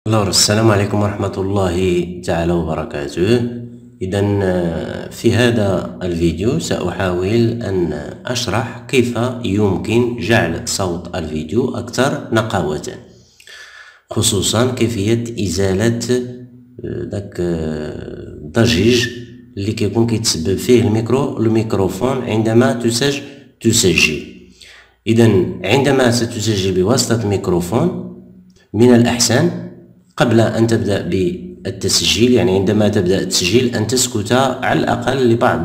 السلام عليكم ورحمة الله تعالى وبركاته. إذا في هذا الفيديو سأحاول أن أشرح كيف يمكن جعل صوت الفيديو أكثر نقاوة، خصوصا كيفية إزالة داك الضجيج اللي كيكون كيتسبب فيه الميكروفون عندما تسجل. إذا عندما ستسجل بواسطة ميكروفون من الأحسن قبل أن تبدأ بالتسجيل، يعني عندما تبدأ التسجيل أن تسكت على الأقل لبعض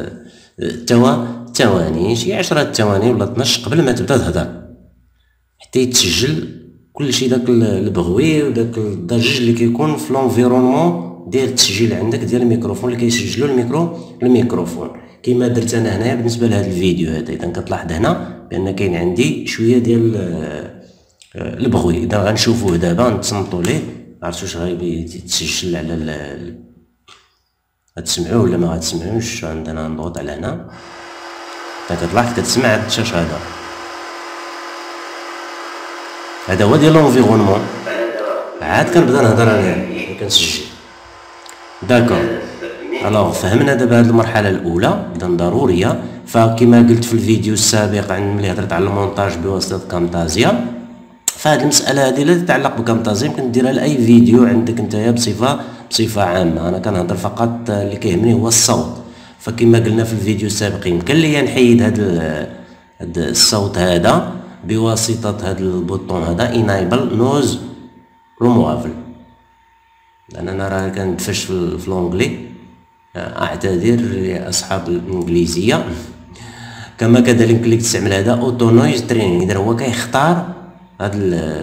الثواني، شي 10 ثواني ولا 12 قبل ما تبدأ تهدر، حتى يتسجل كل شي داك البغوي وداك الضجيج اللي كيكون في لونفيرونمون ديال التسجيل عندك ديال الميكروفون اللي كيسجلو الميكروفون كما درت انا هنايا بالنسبه لهذا الفيديو هذا. اذا كتلاحظ هنا بان كاين عندي شويه ديال البغوي. اذا غنشوفوه دابا نتصنتو ليه، عرفتوا واش غيتسجل على غتسمعوه ولا ما غتسمعوش. عندنا نضغط على هنا، كتلاحظ كتسمع هاد الشاش هذا هو ديال لونفيرونمون. عاد كنبدا نهضر انا كنسجل. داكور، الوغ فهمنا دابا هاد المرحله الاولى اذا ضروريه. فكما قلت في الفيديو السابق ملي هضرت على المونتاج بواسطه كامتازيا، فهاد المساله هادي لا تتعلق بكامتازيا يمكن ديرها لاي فيديو عندك نتايا بصفه عامه. انا كنهضر فقط اللي كيهمني هو الصوت. فكما قلنا في الفيديو السابق يمكن لي نحيد هاد الصوت هذا بواسطه هاد البوطون هذا انايبل نوز ريموفل، لان انا راه كندفش في لونجلي، اعتذر لاصحاب الانجليزيه. كما كذلك يمكن لك تستعمل هذا اوتو نويز ترينينغ. اذا هو كيختار هاد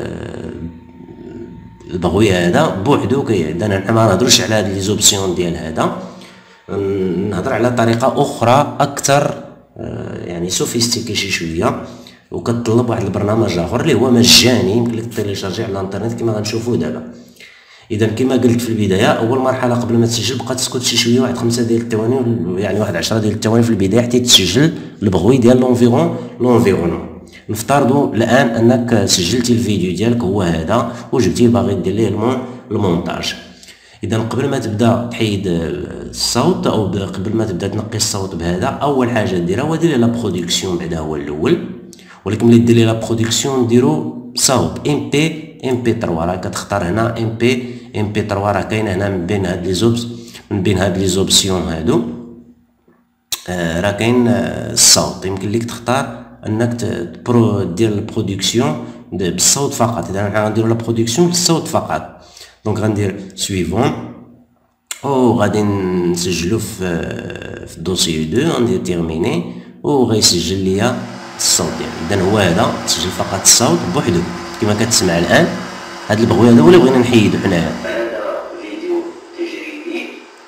البغوي هذا بوحدو. اذا انا ما نهضرش على هاد لي زوبسيون ديال هذا، نهضر على طريقه اخرى اكثر يعني سوفيستيكي شويه، وكتطلب واحد البرنامج اخر اللي هو مجاني يمكن لك تيليشارجي على الانترنت كما غنشوفوه دابا. اذا كما قلت في البدايه، اول مرحله قبل ما تسجل بقى تسكت شي شويه، واحد 5 ديال الثواني يعني واحد 10 ديال الثواني في البدايه حتى تسجل البغوي ديال لونفيرونمون. نفترضوا الان انك سجلتي الفيديو ديالك هو هذا وجبتيه باغي دير ليه المونتاج. اذا قبل ما تبدا تحيد الصوت او قبل ما تبدا تنقي الصوت بهذا، اول حاجه ديرها هو دير لا برودكسيون. بعدا هو الاول، ولكن ملي دير لا برودكسيون ديرو صوت ام بي 3. راه كتختار هنا ام بي 3، راه كاينه هنا من بين هاد لي زوبسيون هادو راه كاين الصوت. يمكن لك تختار انك دير البرودكسيون بالصوت فقط. اذا حنا غنديرو لا برودكسيون بالصوت فقط. دونك غندير سويفون غادي نسجلو في الدوسي 2، غندير تيرميني غيسجل ليا الصوت ديالي. اذا هو هذا تسجل فقط الصوت بوحدو كما كتسمع الان. هذا البغوي هذا هو اللي بغينا نحيدو حنايا. هذا فيديو تجريبي.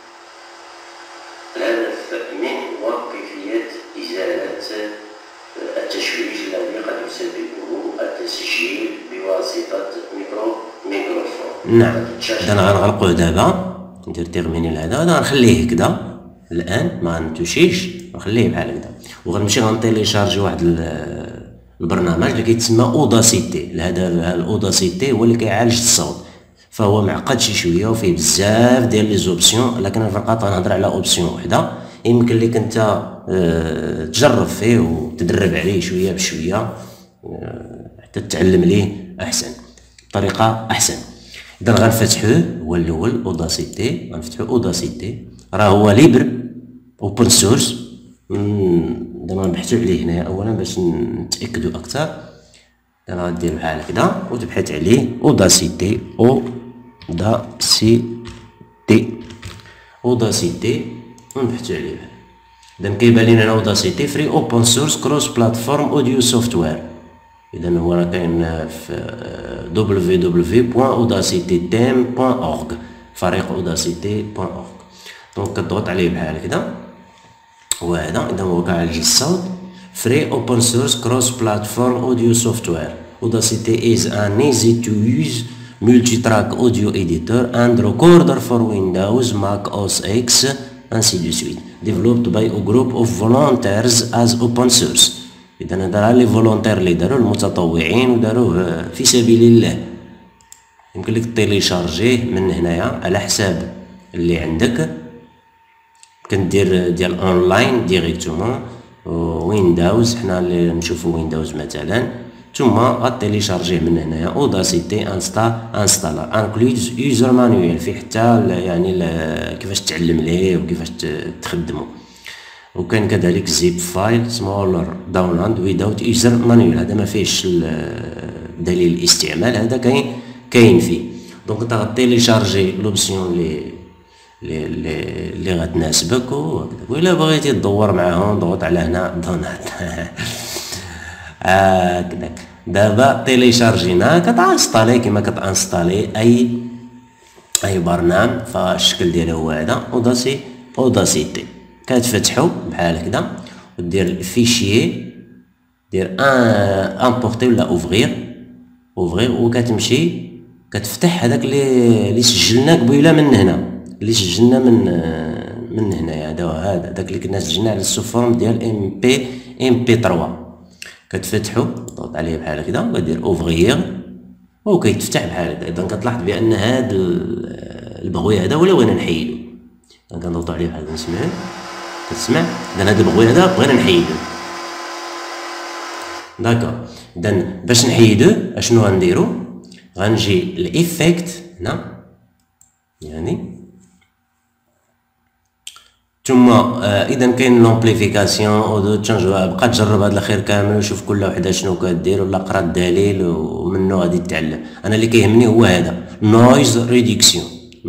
الهدف منه هو كيفية إزالة التشويش الذي قد يسببه التسجيل بواسطة ميكروفون. نعم، إذا غنغلقوه دابا، ندير تيرميني لهذا. هذا غنخليه هكذا الآن، ما غنتوشيش، نخليه بحال هكذا. وغنمشي غنتيليشارجي واحد البرنامج اللي كيتسمى اوداسيتي. هذا الاوداسيتي هو اللي كيعالج الصوت، فهو معقد شويه وفيه بزاف ديال لي زوبسيون، لكن انا فقط غنهضر على اوبسيون وحده. يمكن لك انت تجرب فيه وتدرب عليه شويه بشويه حتى تتعلم ليه احسن بطريقه احسن. اذا غنفتحوه هو الاول اوداسيتي. غنفتحو اوداسيتي، راه هو ليبر اوبن سورس. دابا نبحثو عليه هنايا اولا باش نتاكدو اكثر. انا غدير بحال هكذا وتبحث عليه اوداسيتي ونبحثو عليه. اذا كيبان لينا هنا اوداسيتي فري اوبن سورس كروس بلاتفورم اوديو سوفتوير. اذا هو راه كاين في www.audacity.org، فريق audacity.org. دونك كتضغط عليه بحال هكذا هو هذا. اذا هو كيعالج الصوت. free open source cross platform audio software. Audacity is an easy to use multi-track audio editor and recorder for Windows, Mac OS X, ainsi de suite. Developed by a group of volunteers as open source. إذا هذا لي فولونتير اللي داروه المتطوعين وداروه في سبيل الله. يمكن لك تيليشارجيه من هنايا على حساب اللي عندك. كندير ديال اونلاين ديريكتومون ويندوز، حنا اللي نشوفو ويندوز مثلا، ثم غتيليشارجيه من هنايا اوداسيتي انستالر انكلوز يوزر مانويل، فيه حتى يعني كيفاش تعلم ليه وكيفاش تخدمو. وكان كذلك زيب فايل سمولر داونلود ويداوت يوزر مانويل، هذا ما فيهش دليل الاستعمال، هذا كاين فيه. دونك انت غتيليشارجي لوبسيون اللي غتناسبك وهكذا. وإلا بغيتي تدور معاهم ضغط على هنا دونات هكذاك. دابا تيليشارجينا كتانستالي كيما كتانستالي اي برنامج، فالشكل ديالو هو هذا اوداسيتي. كتفتحو بحال هكذا ودير الفيشيي، دير امبورتي ولا اوفغير وكتمشي كتفتح هذاك اللي سجلنا قبيله من هنا، اللي سجلنا من هنايا. هذا داك اللي كنا سجلنا على السوفورم ديال ام بي 3. كتفتحو تضغط عليه بحال هكذا وكدير اوفغير وكيتفتح بحال هكذا. اذا كتلاحظ بان هذا البغوي هذا ولا بغينا نحيدو، كنضغطو عليه بحال هكا نسمعو، كتسمع. اذا هذا البغوي هذا بغينا نحيدو، داكوغ. اذا باش نحيدو اشنو غنديرو؟ غنجي لإيفيكت هنا يعني، ثم اذا كاين لومبليفيكاسيون او تشانج، بقى تجرب هذا الخير كامل وشوف كل وحده شنو كدير، ولا قرا الدليل ومنه غادي تتعلم. انا اللي كيهمني هو هذا نويز ريدكسيون.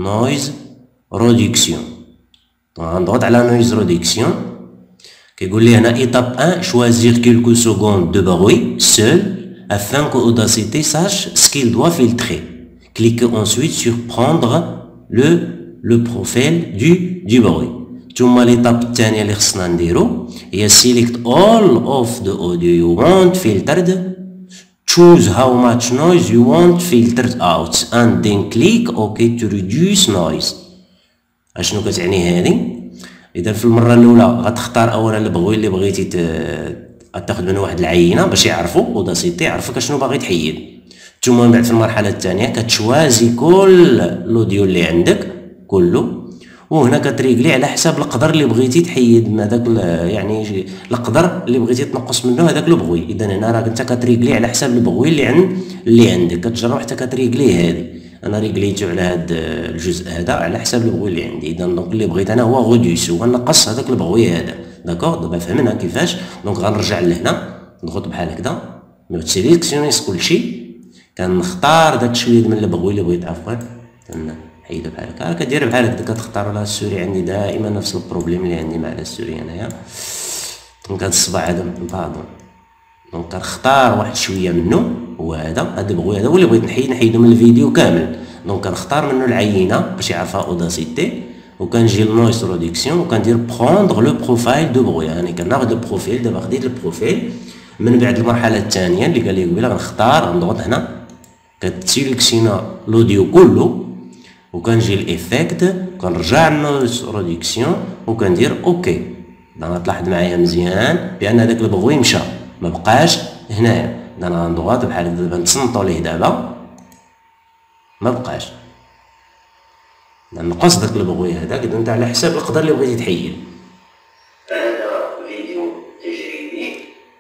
غنضغط على نويز ريدكسيون، كيقول لي هنا ايتاب 1 choisir quelques secondes de bruit seul afin que Audacity sache ce qu'il doit filtrer. Cliquez ensuite sur prendre le profil du bruit. ثم ليطاب الثانيه اللي خصنا نديرو هي select all of the audio you want filtered, choose how much noise you want filtered out and then click OK to reduce noise. اشنو كتعني هذه؟ اذا في المره الاولى غتختار اولا البغوي اللي بغيتي تاخذ منه واحد العينه باش يعرفوا اوداسيتي يعرفك اشنو باغي تحيد. ثم من بعد في المرحله الثانيه كتشوازي كل الاوديو اللي عندك كله، وهنا كتريغلي على حساب القدر اللي بغيتي تحيد من هذاك، يعني القدر اللي بغيتي تنقص منه هذاك البغوي. اذا هنا راك انت كتريغلي على حساب البغوي اللي عندك، كتجرب حتى كتريغليه. هذه انا ريغليتو على هذا الجزء هذا على حساب البغوي اللي عندي. اذا دونك اللي بغيت انا هو غوديوس، هو نقص هذاك البغوي هذا. داكوغ دابا فهمنا كيفاش. دونك غنرجع لهنا نضغط بحال هكذا سيليكسيونيس كلشي، كنختار داك شويه من البغوي اللي بغيت عفوا حيدو بحال هكا. كدير بحال هكا كتختار. لا السوري عندي دائما نفس البروبليم اللي عندي مع السوري انايا. دونك هاد الصباع هذا باردون، دونك كنختار واحد شويه منه هو هذا البغوي هذا هو اللي بغيت نحيدو من الفيديو كامل. دونك كنختار منه العينه باش يعرفها اوداسيتي، وكنجي لنويز ريدكسيون وكندير بروندر لو بروفايل دو بغوي. يعني كناخذ البروفيل. دابا خديت البروفيل. من بعد المرحله الثانيه اللي قال لي قبيله غنختار، غنضغط هنا كتسيليكسيونا لوديو كله، وكنجي لإيفيكت كنرجع لنويز ريدكسيون وكندير اوكي. انا تلاحظ معايا مزيان بان هذاك البغوي مشى ما بقاش هنايا. انا غنضغط بحال هكا دابا نتصنتو ليه، دابا ما بقاش. نقص داك البغوي هذاك. اذا انت على حساب القدر اللي بغيتي تحيد. هذا فيديو تجريبي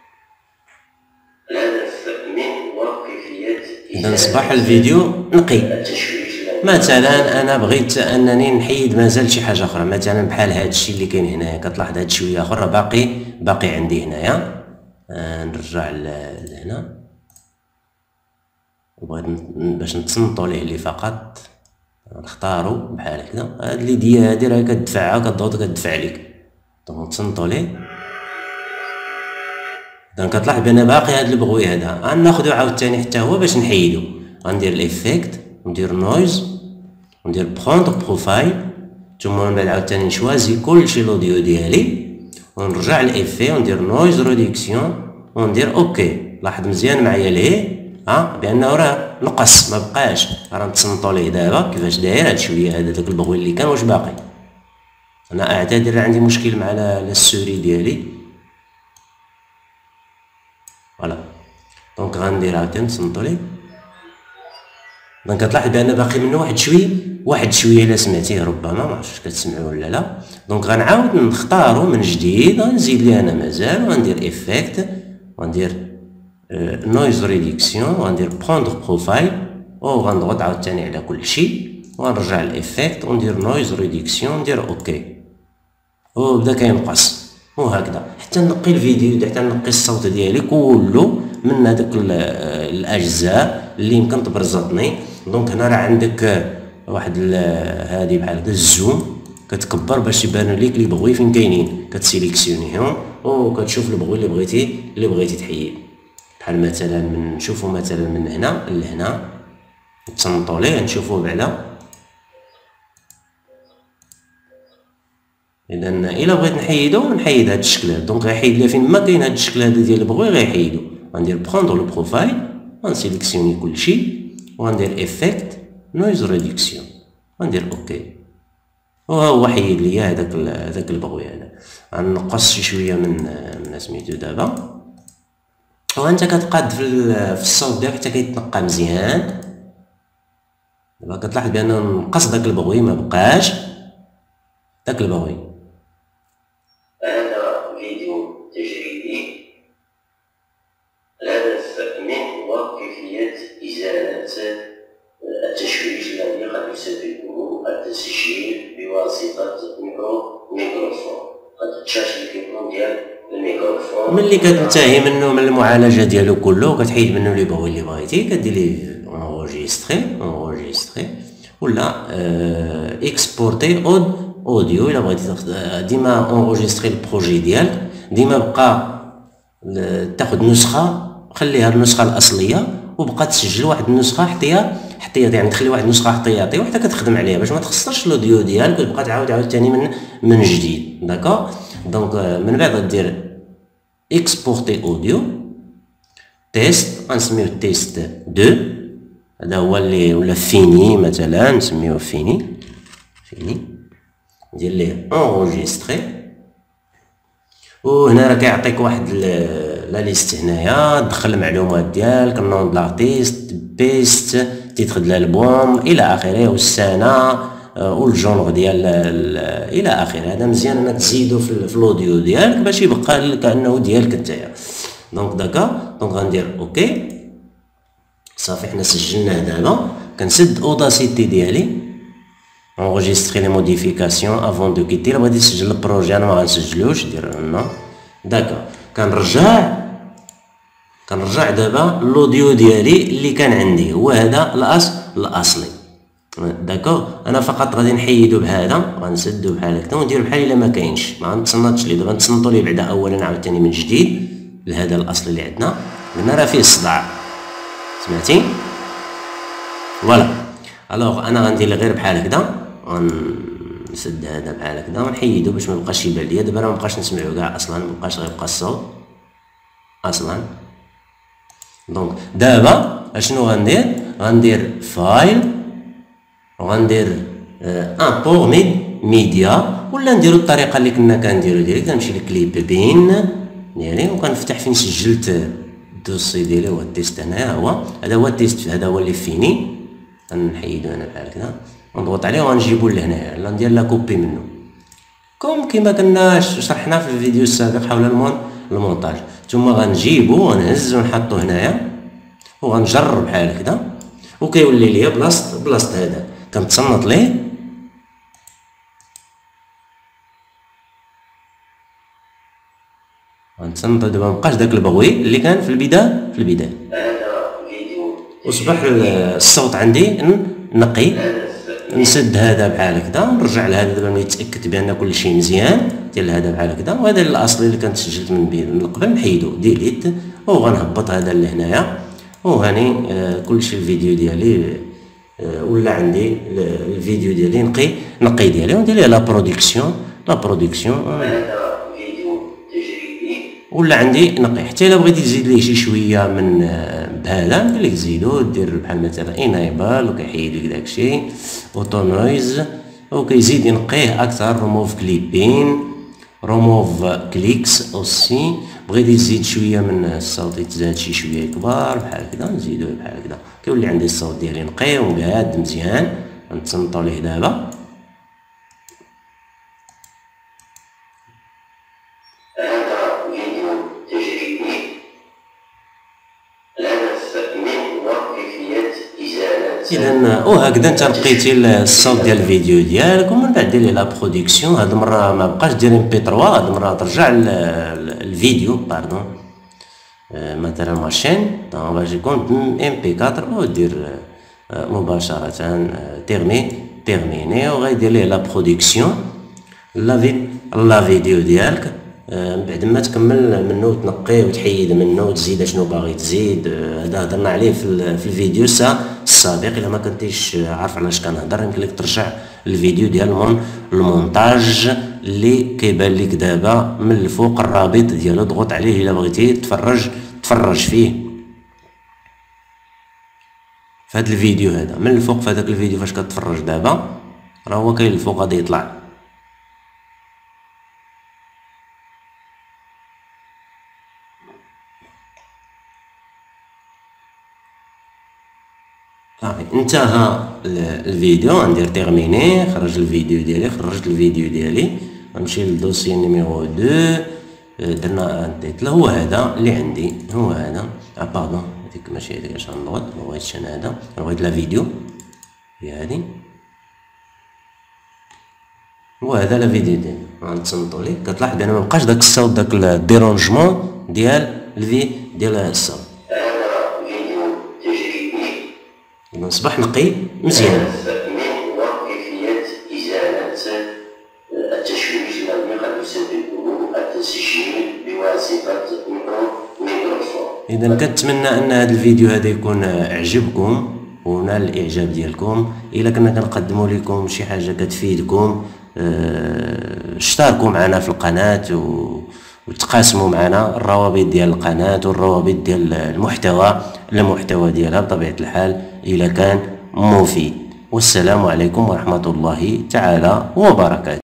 الهدف منه وكيفية اذا اصبح الفيديو نقي. مثلا انا بغيت انني نحيد مازال شي حاجه اخرى، مثلا بحال هذا الشيء اللي كاين هنايا. كتلاحظ هذا شويه اخر باقي عندي هنايا. نرجع لهنا وبغيت باش نتصنتو ليه اللي فقط نختارو بحال هكذا. هاد اللي دي راه كتدفعها كتضغط كتدفع لك. دونك نتصنتو ليه. اذا كتلاحظ بان باقي هاد البغوي هذا. غناخدو عاوتاني حتى هو باش نحيدو. غندير ليفيكت وندير نويز وندير بروندر بروفايل، ثم من بعد عاوتاني نشوازي كلشي لوديو ديالي ونرجع لإيفي وندير نويز ريدكسيون وندير اوكي. لاحظ مزيان معايا ليه بانه راه نقص ما بقاش. راه نتصنتو ليه دابا كيفاش داير هاد شويه هذا داك البغوي اللي كان واش باقي. انا اعتذر عندي مشكل مع السوري ديالي. فوالا دونك غندير عاوتاني نتصنتو ليه دونك كتلاحظ بان باقي منه واحد شويه الا سمعتيه ربما ما عرفتش كتسمعوا ولا لا. دونك غنعاود نختارو من جديد، غنزيد ليه انا مازال، وغندير افكت، وغندير نويز ريدكسيون، وغندير بروندر بروفايل، وغنضغط عاوتاني على كلشي، وغنرجع للافكت وندير نويز ريدكسيون، ندير اوكي، وبدا كينقص وهكذا حتى نقي الفيديو، حتى نقي الصوت ديالي كله من هذوك الاجزاء اللي يمكن تبرزطني. دونك هنا راه عندك واحد هذه بحال هكا الزوم، كتكبر باش يبانوا ليك لي بغوي فين كاينين، كتسيليكسيونيهم وكتشوف البغوي اللي بغيتي تحيد. بحال مثلا نشوفوا مثلا من هنا لهنا، نتصنتوا ليه نشوفوه بعدا. اذا الا بغيت نحيد هاد الشكل، دونك غيحيد لي فين ما كاين هاد الشكل هذا ديال البغوي غيحيدو. غندير بروندر لو بروفايل، غنسيليكسيوني كلشي، وغندير افكت نويز ريدكسيون، غندير اوكي، وها هو حيد لي هذاك البغوي هذا. غنقص شويه من سميتو دابا، وانت كتقاد في الصوت ديالك حتى كيتنقى مزيان. دابا كتلاحظ بان نقص داك البغوي، ما بقاش داك البغوي. هذا فيديو تجريبي، الهدف منه هو كيفية إزالة التشويش الذي قد يسببه التسجيل بواسطة ميكروفون. قد تشاش الكيبون ديال الميكروفون ملي كتنتهي منه من المعالجه ديالو كله، كتحيد منه لي بغوي اللي بغيتي، كدير ليه اونغيستري ولا اكسبورتي اوديو. الا بغيتي ديما اونغيستري البروجي ديالك، ديما بقى تاخد نسخه، خليها النسخه الاصليه، وبقى تسجل واحد النسخه احتياطي، يعني تخلي واحد النسخه احتياطي وحتى كتخدم عليها باش ما تخسرش الاوديو ديالك وتبقى تعاود ثاني من جديد. داكوغ، دونك من بعد غدير اكسبورتي اوديو تيست، غنسميوه تيست 2، هذا هو اللي ولا فيني مثلا، نسميوه فيني، ندير ليه اونغيستري. وهنا راه كيعطيك واحد لا ليست، هنايا دخل المعلومات ديالك، النون د لارتيست، بيست، تيتر د الالبوم الى اخره، والسنه والجونغ ديال الى اخره. هذا مزيان انك تزيدو في الاوديو ديالك باش يبقى كانه ديالك نتايا. دونك داكا، دونك غندير اوكي صافي. حنا سجلناه دابا، كنسد اوداسيتي ديالي، enregistrer les modifications avant de quitter. الا بغيتي تسجل البروجي انا ما غنسجلوش، دير هنا داكا. كنرجع دابا الاوديو ديالي اللي كان عندي، هو هذا الاصلي. داكوغ، انا فقط غادي نحيدو بهذا، غنسدو بحال هكا وندير بحال الا ما كاينش، ما غنتصنتش ليه. دابا نتصنتو ليه بعدا اولا عاوتاني من جديد لهذا الاصل اللي عندنا، لان راه فيه الصداع، سمعتي؟ فوالا. الوغ انا غندير غير بحال هكذا، غنسد هذا بحال هكذا ونحيدو باش ما يبقاش يبان ليا. دابا راه ما بقاش نسمعو كاع اصلا، ما بقاش غيبقى الصوت اصلا. دونك دابا اشنو غندير فايل، وغندير امبور ميديا، ولا نديرو الطريقه اللي كنا كنديرو ديالي. كنمشي لكليب بين ديالي وكنفتح فين سجلت الدوسي ديالي، هو التيست هنايا، هذا هو التيست، هذا هو اللي فيني. غنحيدو هنا بحال هكذا ونضغط عليه وغنجيبو لهنايا، لا ندير لا كوبي منه كما كنا شرحنا في الفيديو السابق حول المونتاج. ثم غنجيبو ونهز ونحطو هنايا وغنجر بحال هكذا، وكيولي ليا بلاصه هذا. كنتصنت ليه، غنتصنت دابا مبقاش داك البغوي اللي كان في البدايه. وصبح الصوت عندي نقي. نسد هذا بحال هكذا ونرجع لهذا دابا ملي نتاكد بان كلشي مزيان، ديال هذا بحال هكذا. وهذا الاصلي اللي كنت سجلت من قبل نحيدو ديليت، وغنهبط هذا اللي هنايا، وهاني كلشي الفيديو ديالي ولا عندي الفيديو ديالي نقي ديالي، وندير ليه لا برودكسيون ولا عندي نقي. حتى الا بغيتي تزيد ليه شي شويه من بهذا ندير لك زيدو، دير بحال مثلا انايبل وكيحيد لك داكشي، اوتو نويز، وكيزيد ينقيه اكثر، روموف كليبين، روموف كليكس اوسي. بغيتي تزيد شويه من الصوت يتزاد شويه كبار بحال هكذا، نزيدوه بحال هكذا، كيولي عندي الصوت ديالي نقي ومقاد مزيان. غنتصنتو ليه دابا. اذا وهكذا انت نقيتي الصوت ديال الفيديو ديالك، ومن بعد ديري لا برودكسيون. هاد المره ما بقاش دير ام بي 3، هاد المره ترجع الفيديو باردون مثلا ماشين باش يكون ام بي 4 ودير مباشره تيرميني وغيدير ليه لا برودكسيون لا فيديو ديالك. بعد ما تكمل منه وتنقيه وتحيد منه وتزيد شنو باغي تزيد. هذا هضرنا عليه في الفيديو السابق. الا ما كنتيش عارف علاش كنهضر يمكن لك ترجع الفيديو ديال المونتاج اللي كيبان لك دابا من الفوق، الرابط ديالو ضغط عليه الا بغيتي تفرج فيه في هذا الفيديو. هذا من الفوق في هذاك الفيديو فاش كتفرج دابا راه هو كاين الفوق غادي يطلع. انتهى الفيديو. غندير تيرميني، خرج الفيديو ديالي، خرجت الفيديو ديالي. غنمشي للدوسي نيميرو 2، درنا انتيتل. هو هذا اللي عندي، هو هذا. باردون هذيك ماشي هذيك، اش غنضغط؟ ما بغيتش انا هذا، بغيت لا فيديو هي هذه. هو هذا لا فيديو ديالي. غنتصنتو ليه. كتلاحظ انا مبقاش داك الصوت، داك الديرونجمون ديال الصوت. نصبح نقي مزيان. كيفية إزالة التشويش الذي قد يسببه التسجيل بواسطة ميكروفون. إذا كنتمنى أن هذا الفيديو هذا يكون أعجبكم ونال الإعجاب ديالكم. إلا كنا كنقدموا لكم شي حاجة كتفيدكم، اشتركوا معنا في القناة وتقاسموا معنا الروابط ديال القناة والروابط ديال المحتوى ديالها بطبيعة الحال إلا كان مفيد. والسلام عليكم ورحمة الله تعالى وبركاته.